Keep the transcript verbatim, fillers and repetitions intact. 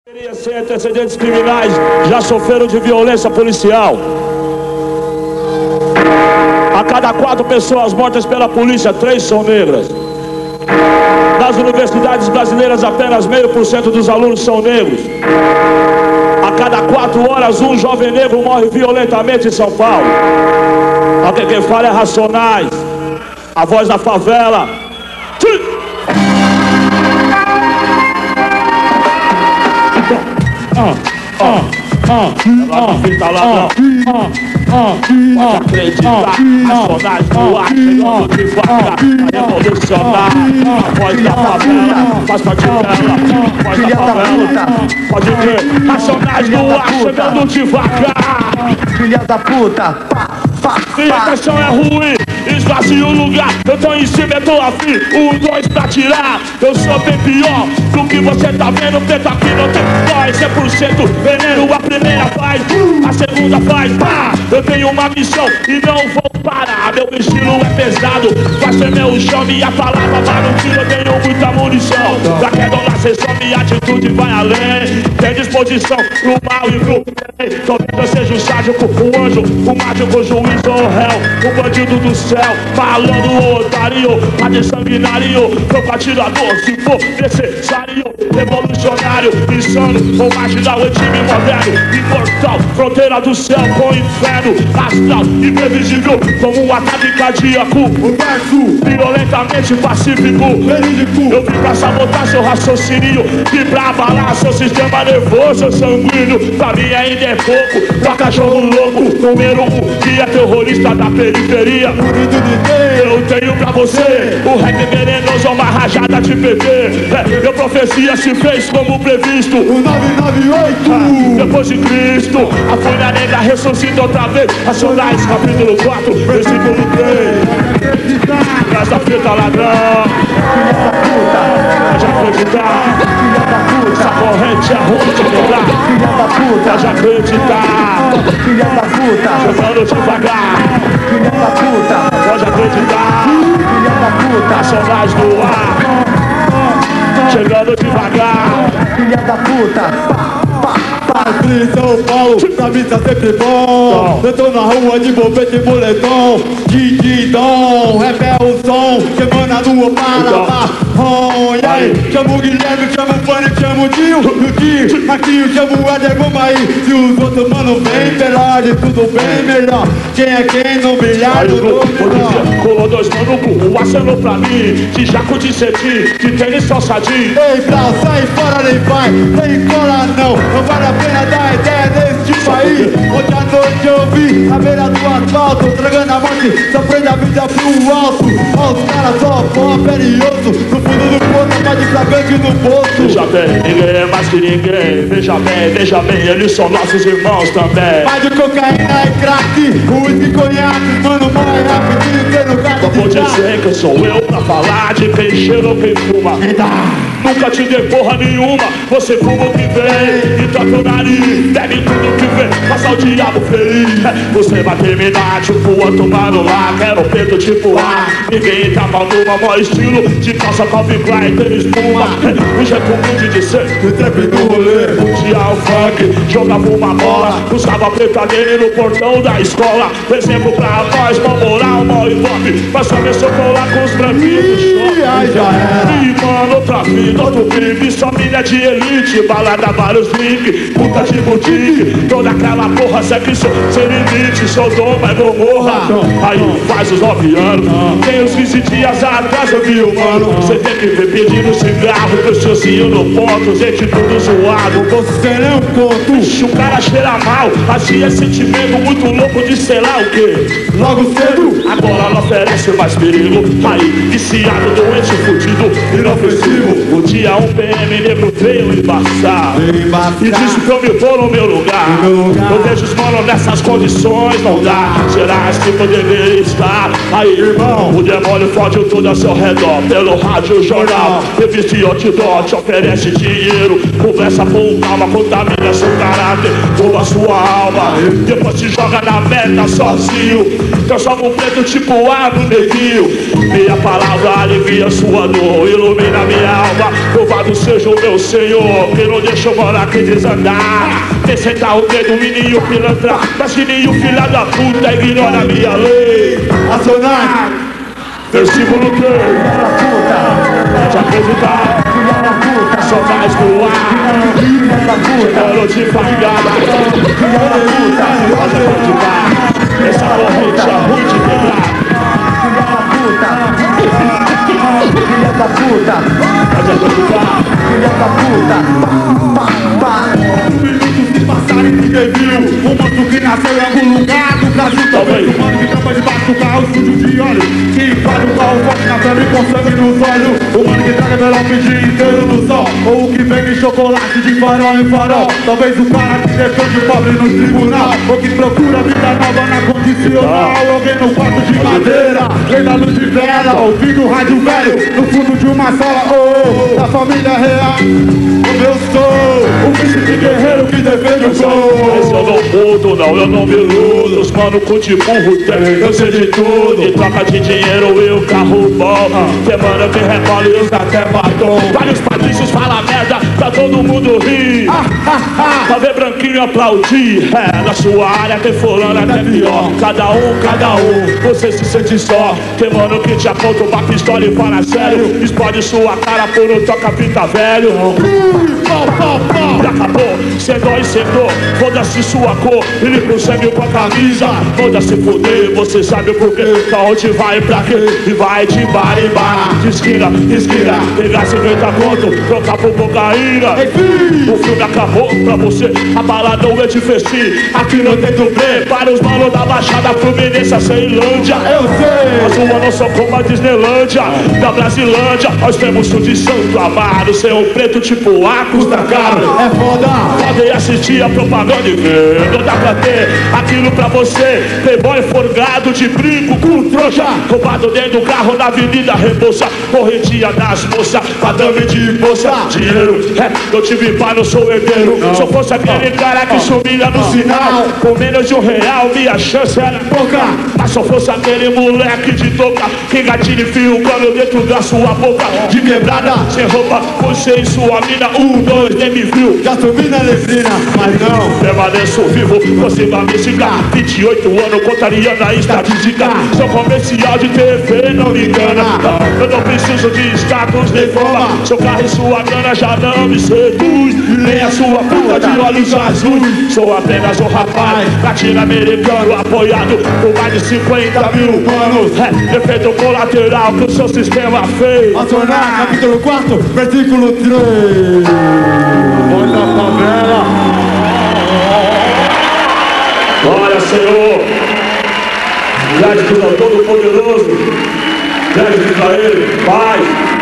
Sem antecedentes criminais, já sofreram de violência policial. A cada quatro pessoas mortas pela polícia, três são negras. Nas universidades brasileiras, apenas meio por cento dos alunos são negros. A cada quatro horas, um jovem negro morre violentamente em São Paulo. Alguém quem fala é Racionais, a voz da favela. Ah, ah, ah, ah, fita ladrão. Pode acreditar, Racionais no ar, chegando devagar, vai revolucionar. A voz da favela, faz parte dela. Voz da favela, pode ver. Racionais no ar, chegando devagar. Filha da puta, pá, pá, pá. Minha questão é ruim, esvazia o lugar. Eu tô em cima, eu tô afim, um, dois pra tirar. Eu sou bem pior do que você tá vendo. Preto aqui não tem voz, cem por cento veneno. A primeira faz, a segunda faz, pá. Eu tenho uma missão e não vou parar. Meu estilo é pesado, vai ser meu chão. Minha palavra vai no tiro, eu tenho muita munição. Pra quebrar sessão, minha atitude vai além. Tem disposição pro mal e pro bem. Talvez eu seja o sádico, o anjo, o mágico, o juiz ou o réu, o bandido do céu, malandro, o otário, a sanguinário, meu atirador, se for necessário, revolucionário, insano, ou marginal, em time moderno, imortal, fronteira do céu com o inferno, astral, imprevisível, como um ataque cardíaco, o verso, violentamente pacífico, verídico, eu vim pra sabotar seu raciocínio, vim pra abalar seu sistema nervoso, sanguíneo, pra mim ainda é pouco, pra cachorro louco, número um, que é terrorista da periferia, eu tenho pra você, o rap venenoso é uma rajada de P V, é, meu profecia se fez como previsto, o nove nove oito, ah, depois de Cristo, a folha negra ressuscita outra vez, Racionais, capítulo quatro, versículo três, traz a fita ladrão, pode acreditar, essa corrente é ruim de quebrar, pode acreditar, filha da puta, jogando devagar, filha da puta, pode acreditar, filha da puta, Racionais no ar, chegando devagar, filha da puta, pá, pá, pá. Aqui em São Paulo, pra mim tá sempre bom. Eu tô na rua de bobete e moletom, Dididom, rap é o som que emana no Pará. Oh, e aí, chama o Guilherme, chama o Fanny, chama o Dio, o Dio, aqui chama o Eder, vamos aí. Se os outros mano bem pelado, tudo bem melhor. Quem é quem no bilhar do nome? Colou dois mano com o acenou pra mim, de jaco de cetim, de tênis calçadinho. Ei, pra sai fora, nem vai, nem cola não. Não vale a pena dar ideia nesse tipo aí. Ontem à noite eu vi a beira do asfalto, tragando a morte, sofrendo a vida pro alto. Ó, os caras só pó, pele e osso, no fundo do poço, mais de flagrante no bolso. Veja bem, ninguém é mais que ninguém. Veja bem, veja bem, eles são nossos irmãos também. Mais de cocaína e crack, uísque, conhaque, mano, morre rapidinho, cê não gasta. Só vou dizer que sou eu pra falar de quem cheira ou quem fuma. Nunca te dei porra nenhuma, você fuma o que vem e toca o nariz, bebe tudo que vem, passa o diabo feliz. Você vai terminar tipo outro mano lá, quero peito tipo A. Ninguém tá mal numa, maior estilo de calça Calvin Klein, tênis Puma. O jeito humilde de ser, o trap do rolê, mundial funk, jogava uma bola, usava preta dele no portão da escola. Exemplo pra nós, mal moral, mal ibope, mas saber se eu colar com os branquinhos do shopping. Ai, já era. E mano, outra vida, outro crime, família de elite, balada, vários links, puta de boutique, toda aquela porra, sexo sem limite, Sodoma e Gomorra. Aí faz os nove anos, tem uns quinze dias atrás eu vi o mano, você tem que ver pedindo cigarro, pessoazinho no ponto, gente tudo zoado, você não conto. Ixi, o cara cheira mal, assim é sentimento muito louco de sei lá o que. Logo cedo, agora não oferece mais perigo, aí viciado, doente, fudido, inofensivo. O dia um P M negro veio embaçar e disse que eu me pôr no meu lugar. no meu lugar. Eu vejo os manos nessas condições, não dá. Será assim que eu deveria estar? Aí, irmão, o demônio fode tudo ao seu redor. Pelo rádio, jornal, revista e outdoor. Te oferece dinheiro, conversa com calma, contamina seu caráter, rouba sua alma. Depois te joga na meta sozinho, transforma um preto tipo ar no neguinho. Minha palavra alivia sua dor, ilumina minha alma. Louvado seja o meu Senhor, que não deixa eu morar aqui desandar. Vem sentar o dedo, menino pilantra, mas menino filha da puta, ignora a minha lei. Acionar, Versículo três. Filha da puta, Pode acreditar, filha da puta, só mais no ar. filha da puta, Quero te fargada. filha da puta, Pode acreditar, essa corrente é ruim de quebrar. filha da puta, filha da puta, Pode acreditar, filha da puta, pá, pá, um minuto se passarem ninguém viu. Um monstro que nasceu em algum lugar do Brasil. Talvez um mano que tampa debaixo do carro sujo de óleo, que invade o carro forte na câmera e com sangue nos olhos. O mano que traga envelope o dia inteiro no sol, ou o que vende chocolate de farol em farol. Talvez o cara que defende o pobre no tribunal, ou que procura vida nova na condicional. Alguém no quarto de madeira, vem na luz de vela, ouvindo o rádio velho no fundo de uma sala. Oh, oh, da família real. Como eu sou, o príncipe guerreiro que defende o mas sol. eu não mudo, não, eu não me iludo. Os mano com de burro tem, eu sei de tudo. De troca de dinheiro e o carro bom, semana que rebola e usa até batom. Vários patrícios falam merda, pra todo mundo rir, pra ver branquinho aplaudir. É, na sua área tem fulano até pior. Cada um, cada um, você se sente só. Tem mano que te aponta uma pistola e fala sério, explode sua cara por um toca-fita velho. Pau, pau, pau, já acabou, cê dói, cê dor, foda-se sua cor, ele consegue com a camisa, foda-se fuder, você sabe o porquê, pra onde vai, pra quê, e vai de bar em bar, de esquina, esquina, pegar cinquenta conto, trocar por cocaína. O filme acabou pra você, a balada não é de festim, aqui não tem dublê, para os manos da Baixada Fluminense, a Ceilândia, eu sei, as ruas não são como a Disneylândia, da Brasilândia, nós temos o de Santo Amaro, ser um preto tipo A custa caro, É foda. podem assistir a propaganda e ver, não dá pra ter aquilo pra você. Playboy forgado de brinco com trouxa, roubado dentro do carro na avenida Rebouça, correntinha das moças, madame de bolsa, dinheiro, é, eu tive pai, não sou herdeiro. Se eu fosse aquele cara que sumia no sinal, com menos de um real, minha chance era pouca. Mas se eu fosse aquele moleque de touca, que gatilho e fio cano dentro da sua boca, de quebrada, sem roupa, você e sua mina, um, dois, nem me viu. Já subi na lesina, mas não. Permaneço vivo, você vai me xingar. vinte e oito anos, contaria na estatística. Sou comercial de T V, não me engana. Eu não preciso de status nem fama. Seu carro e sua grana já não me seduz, nem a sua puta de olhos azuis. Sou apenas um rapaz latino-americano, apoiado por mais de cinquenta mil humanos. É, efeito colateral que o seu sistema fez. Acionar, capítulo quatro, versículo três. Voz da favela. Olha, Senhor, gratidão ao Todo-Poderoso, gratidão a Ele, Pai.